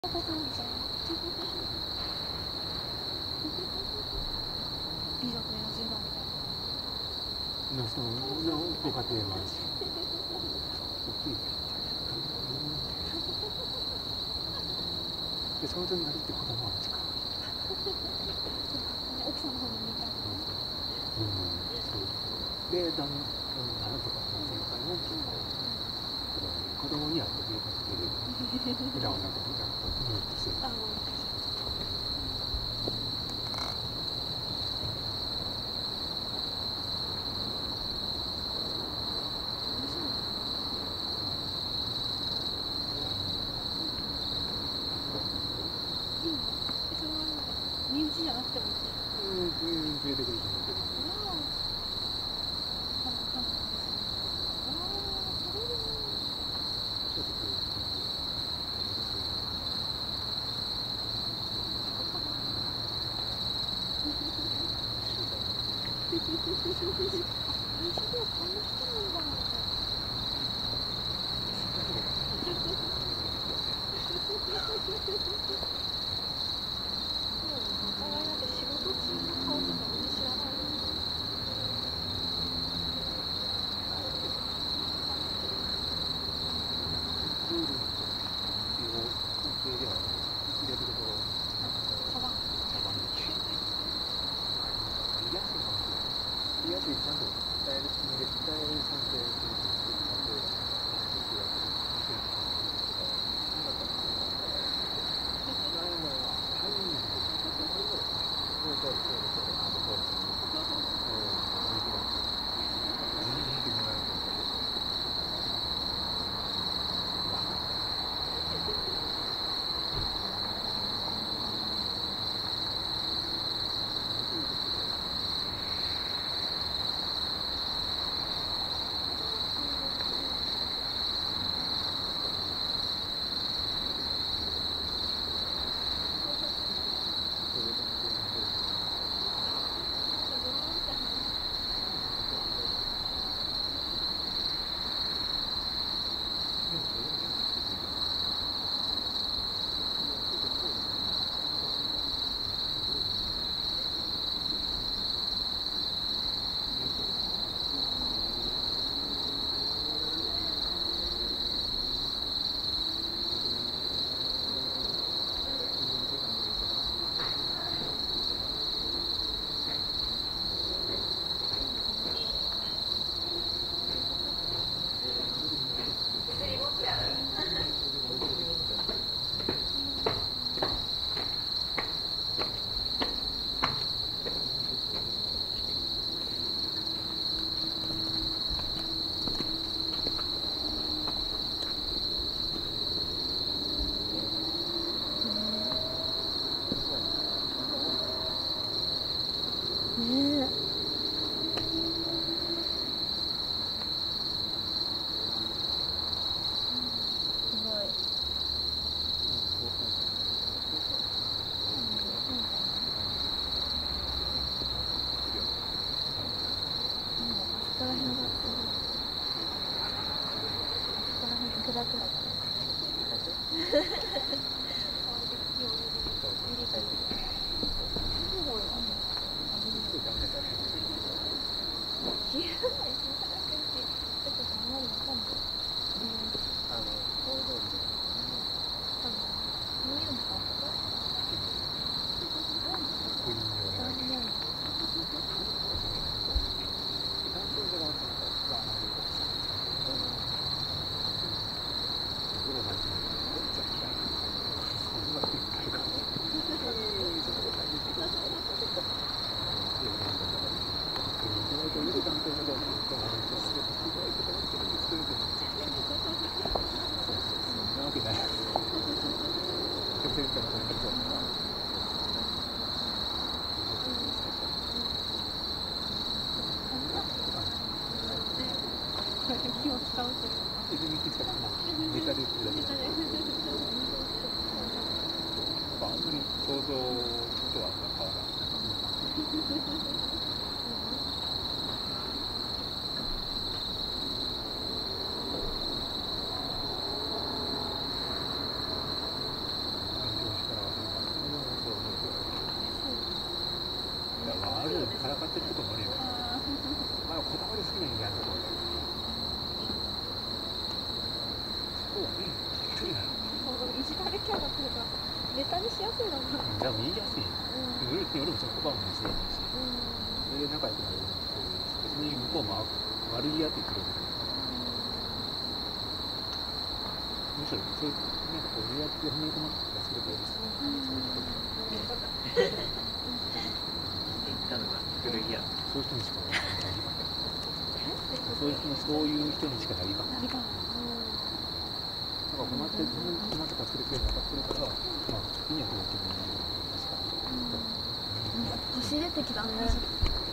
の人のご家庭もあるし、でその人になるって子供は近い。 奥さんの方に見たい。 そうでなんとか先輩も結構子供に会ってくれたっていう裏をなんか見たことにしてる。 身内じゃなくてもいい。 連れてくる人もいる。 気を使うというか。 ネタで言ってるだけだ。あんまり想像とは変わらない。 あるからかってることもあるよ。まあこだわり好きな人間ところ。そうね。距離が。 いじられキャラっていうかネタにしやすいのかな。 じゃあ言いやすい。夜もその言葉も見せやすいし。それで仲良くなる人別に向こうも悪いやって言ってるわけじゃない。むしろそういうなんかこうリアクションを褒め込まれたりするといいです。そういう人にしかないか。そういう人にしかないか。なんか困って助けてくれるの分かってるから、まあ意味はこうやってもいいですか。 星出てきたね。